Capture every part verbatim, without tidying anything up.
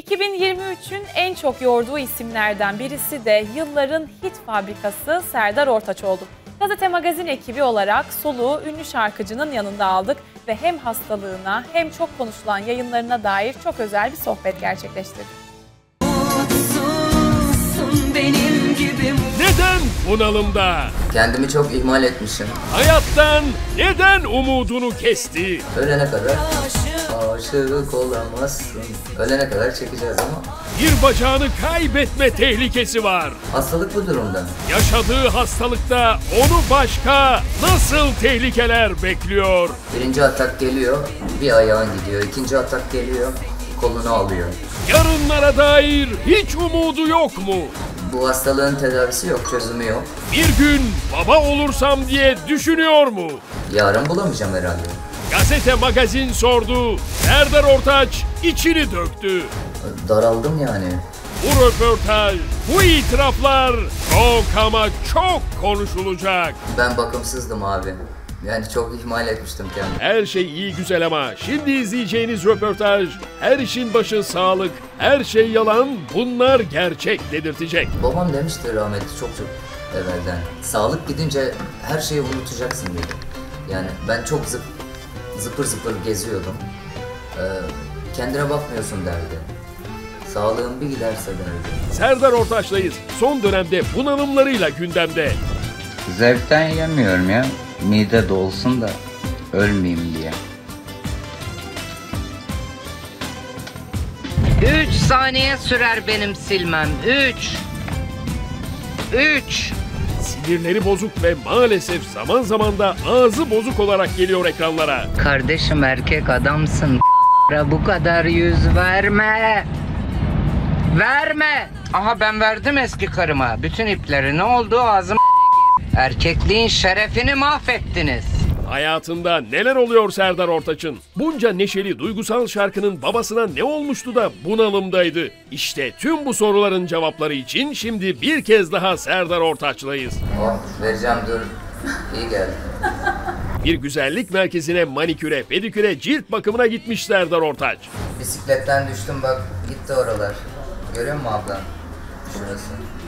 iki bin yirmi üçün en çok yorduğu isimlerden birisi de yılların hit fabrikası Serdar Ortaç oldu. Gazete Magazin ekibi olarak soluğu ünlü şarkıcının yanında aldık ve hem hastalığına hem çok konuşulan yayınlarına dair çok özel bir sohbet gerçekleştirdik. Benim gibi. Neden bunalımda? Kendimi çok ihmal etmişim. Hayattan neden umudunu kesti? Ölene kadar aşık olamazsın. Ölene kadar çekeceğiz ama. Bir bacağını kaybetme tehlikesi var. Hastalık bu durumda. Yaşadığı hastalıkta onu başka nasıl tehlikeler bekliyor? Birinci atak geliyor, bir ayağın gidiyor. İkinci atak geliyor, kolunu alıyor. Yarınlara dair hiç umudu yok mu? Bu hastalığın tedavisi yok, çözümü yok. Bir gün baba olursam diye düşünüyor mu? Yarın bulamayacağım herhalde. Gazete Magazin sordu. Serdar Ortaç içini döktü. Daraldım yani. Bu röportaj, bu itiraflar çok ama çok konuşulacak. Ben bakımsızdım abi. Yani çok ihmal etmiştim kendimi. Her şey iyi güzel ama şimdi izleyeceğiniz röportaj her işin başı sağlık, her şey yalan, bunlar gerçek dedirtecek. Babam demişti rahmetli çok çok evvelden. Sağlık gidince her şeyi unutacaksın dedi. Yani ben çok zıp, zıpır zıpır geziyordum. Ee, kendine bakmıyorsun derdi. Sağlığın bir giderse derdi. Serdar Ortaç'layız. Son dönemde bunalımlarıyla gündemde. Zevkten yemiyorum ya. Mide dolsun da ölmeyeyim diye. Üç saniye sürer benim silmem. Üç. Üç. Sinirleri bozuk ve maalesef zaman zaman da ağzı bozuk olarak geliyor ekranlara. Kardeşim erkek adamsın. Bu kadar yüz verme. Verme. Aha ben verdim eski karıma. Bütün ipleri ne oldu ağzım. Erkekliğin şerefini mahvettiniz. Hayatında neler oluyor Serdar Ortaç'ın? Bunca neşeli, duygusal şarkının babasına ne olmuştu da bunalımdaydı? İşte tüm bu soruların cevapları için şimdi bir kez daha Serdar Ortaç'layız. Oh, vereceğim dur. İyi geldi. Bir güzellik merkezine maniküre, pediküre, cilt bakımına gitmiş Serdar Ortaç. Bisikletten düştüm bak, gitti oralar. Görüyor musun abla? Şurası.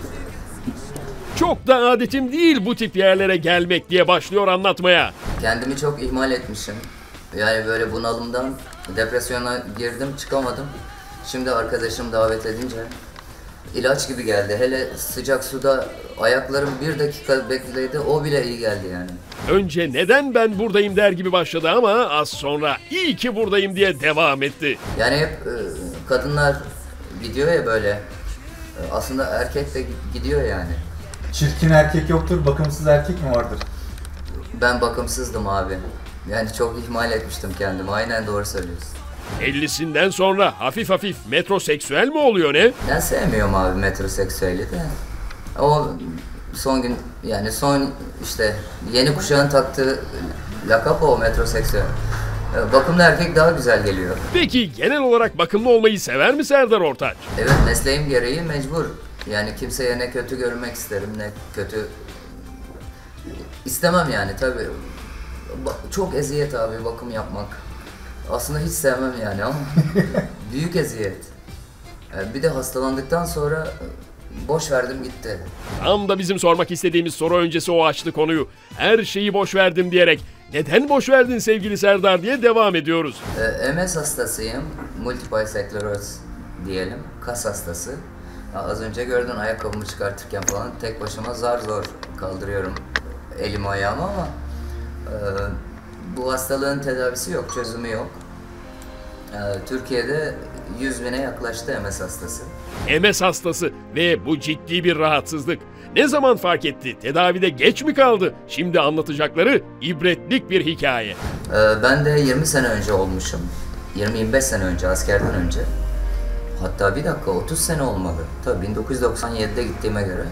Çok da adetim değil bu tip yerlere gelmek diye başlıyor anlatmaya. Kendimi çok ihmal etmişim. Yani böyle bunalımdan depresyona girdim, çıkamadım. Şimdi arkadaşım davet edince ilaç gibi geldi. Hele sıcak suda ayaklarım bir dakika bekledi, o bile iyi geldi yani. Önce neden ben buradayım der gibi başladı ama az sonra iyi ki buradayım diye devam etti. Yani hep e, kadınlar gidiyor ya böyle. E, aslında erkek de gidiyor yani. Çirkin erkek yoktur, bakımsız erkek mi vardır? Ben bakımsızdım abi. Yani çok ihmal etmiştim kendimi. Aynen doğru söylüyorsun. ellisinden sonra hafif hafif metroseksüel mi oluyor ne? Ben sevmiyorum abi metroseksüeli de. O son gün yani son işte yeni kuşağın taktığı lakap o metroseksüel. Bakımlı erkek daha güzel geliyor. Peki genel olarak bakımlı olmayı sever mi Serdar Ortaç? Evet, mesleğim gereği mecbur. Yani kimseye ne kötü görünmek isterim ne kötü istemem yani tabii. Çok eziyet abi bakım yapmak. Aslında hiç sevmem yani ama büyük eziyet. Bir de hastalandıktan sonra boş verdim gitti. Tam da bizim sormak istediğimiz soru öncesi o açtı konuyu. Her şeyi boş verdim diyerek neden boş verdin sevgili Serdar diye devam ediyoruz. M S hastasıyım. Multiple sclerosis diyelim. Kas hastası. Az önce gördün ayakkabımı çıkartırken falan tek başıma zar zor kaldırıyorum elimi ayağımı ama e, bu hastalığın tedavisi yok, çözümü yok. E, Türkiye'de yüz bine yaklaştı M S hastası. M S hastası ve bu ciddi bir rahatsızlık. Ne zaman fark etti? Tedavide geç mi kaldı? Şimdi anlatacakları ibretlik bir hikaye. E, ben de yirmi sene önce olmuşum. yirmi yirmi beş sene önce, askerden önce. Hatta bir dakika otuz sene olmalı. Tabii bin dokuz yüz doksan yedide gittiğime göre.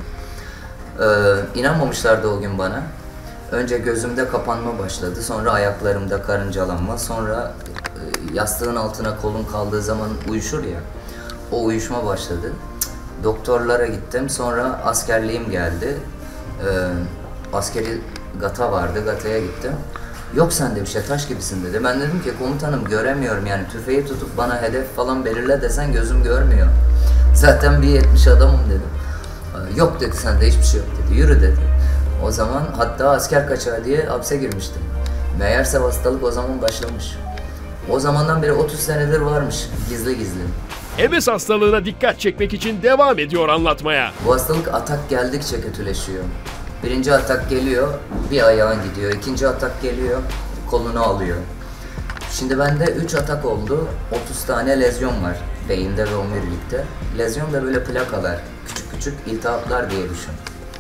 Ee, inanmamışlardı o gün bana. Önce gözümde kapanma başladı. Sonra ayaklarımda karıncalanma. Sonra e, yastığın altına kolun kaldığı zaman uyuşur ya. O uyuşma başladı. Doktorlara gittim. Sonra askerliğim geldi. Ee, askeri gata vardı. Gata'ya gittim. Yok sende bir şey, taş gibisin dedi. Ben dedim ki komutanım göremiyorum yani, tüfeği tutup bana hedef falan belirle desen gözüm görmüyor. Zaten bir yetmiş adamım dedim. Yok dedi, sende hiçbir şey yok dedi, yürü dedi. O zaman hatta asker kaçağı diye hapse girmiştim. Meğerse hastalık o zaman başlamış. O zamandan beri otuz senedir varmış gizli gizli. M S hastalığına dikkat çekmek için devam ediyor anlatmaya. Bu hastalık atak geldikçe kötüleşiyor. Birinci atak geliyor, bir ayağın gidiyor. İkinci atak geliyor, kolunu alıyor. Şimdi bende üç atak oldu, otuz tane lezyon var beyinde ve omurilikte. Lezyon da böyle plakalar, küçük küçük iltihaplar diye düşün.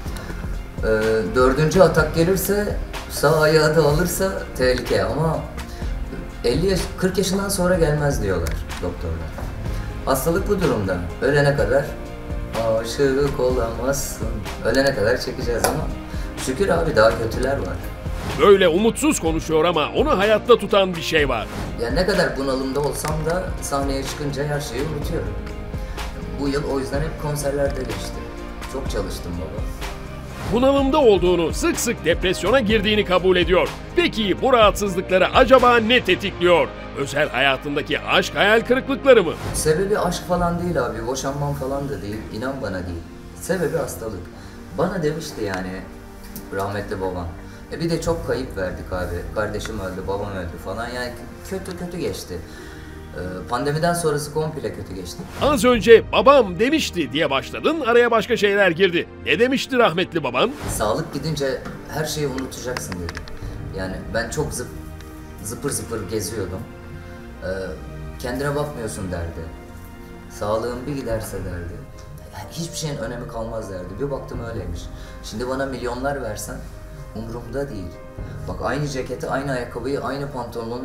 Ee, dördüncü atak gelirse, sağ ayağı da alırsa tehlike ama elli yaş, kırk yaşından sonra gelmez diyorlar doktorlar. Hastalık bu durumda. Ölene kadar aşık olamazsın. Ölene kadar çekeceğiz ama şükür abi daha kötüler var. Böyle umutsuz konuşuyor ama onu hayatta tutan bir şey var. Yani ne kadar bunalımda olsam da sahneye çıkınca her şeyi unutuyorum. Bu yıl o yüzden hep konserlerde geçti. Çok çalıştım baba. Bunalımda olduğunu, sık sık depresyona girdiğini kabul ediyor. Peki bu rahatsızlıkları acaba ne tetikliyor? Özel hayatındaki aşk hayal kırıklıkları mı? Sebebi aşk falan değil abi, boşanmam falan da değil, inan bana değil. Sebebi hastalık. Bana demişti yani rahmetli babam. E bir de çok kayıp verdik abi. Kardeşim öldü, babam öldü falan, yani kötü kötü geçti. Ee, pandemiden sonrası komple kötü geçti. Az önce babam demişti diye başladın, araya başka şeyler girdi. Ne demişti rahmetli baban? Sağlık gidince her şeyi unutacaksın dedi. Yani ben çok zıp, zıpır zıpır geziyordum. Ee, kendine bakmıyorsun derdi. Sağlığın bir giderse derdi. Hiçbir şeyin önemi kalmaz derdi. Bir baktım öyleymiş. Şimdi bana milyonlar versen umurumda değil. Bak aynı ceketi, aynı ayakkabıyı, aynı pantolonu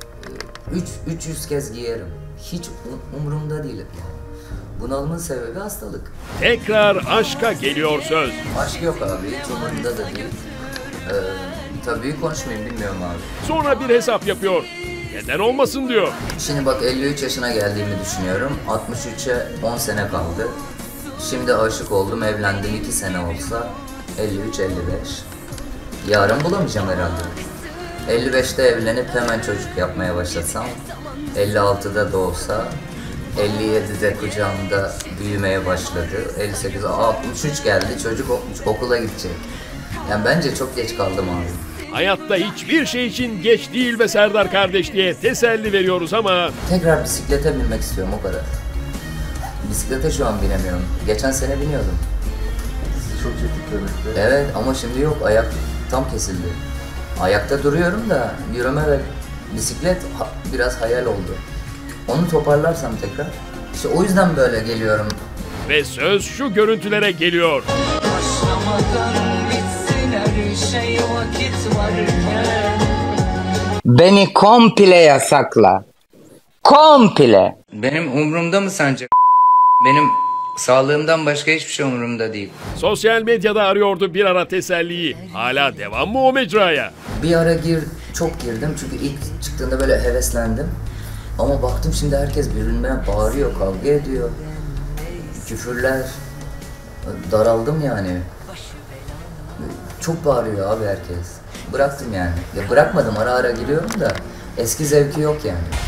üç yüz kez giyerim. Hiç umurumda değil yani. Bunalımın sebebi hastalık. Tekrar aşka geliyor söz. Aşk yok abi, hiç umurumda da değil. Ee, tabii büyük konuşmayayım, bilmiyorum abi. Sonra bir hesap yapıyor. Neden olmasın diyor. Şimdi bak elli üç yaşına geldiğimi düşünüyorum. altmış üçe on sene kaldı. Şimdi aşık oldum, evlendim, iki sene olsa elli üç elli beş. Yarın bulamayacağım herhalde. elli beşte evlenip hemen çocuk yapmaya başlasam, elli altıda doğsa, elli yedide kucağımda büyümeye başladı, elli sekiz, altmış üç geldi, çocuk okula gidecek. Yani bence çok geç kaldım abi. Hayatta hiçbir şey için geç değil be Serdar kardeş diye teselli veriyoruz ama... Tekrar bisiklete binmek istiyorum, o kadar. Bisiklete şu an binemiyorum. Geçen sene biniyordum. Sizi çok çektik demekte. Evet ama şimdi yok, ayak tam kesildi. Ayakta duruyorum da yürüme ve bisiklet ha, biraz hayal oldu. Onu toparlarsam tekrar. İşte o yüzden böyle geliyorum. Ve söz şu görüntülere geliyor. Başlamadan bitsin her şey vakit varken. Beni komple yasakla. Komple. Benim umurumda mı sence? Benim sağlığımdan başka hiçbir şey umurumda değil. Sosyal medyada arıyordu bir ara teselliyi. Hala devam mı o mecraya? Bir ara gir, çok girdim çünkü ilk çıktığında böyle heveslendim. Ama baktım şimdi herkes birbirine bağırıyor, kavga ediyor. Küfürler. Daraldım yani. Çok bağırıyor abi herkes. Bıraktım yani. Ya bırakmadım, ara ara giriyorum da eski zevki yok yani.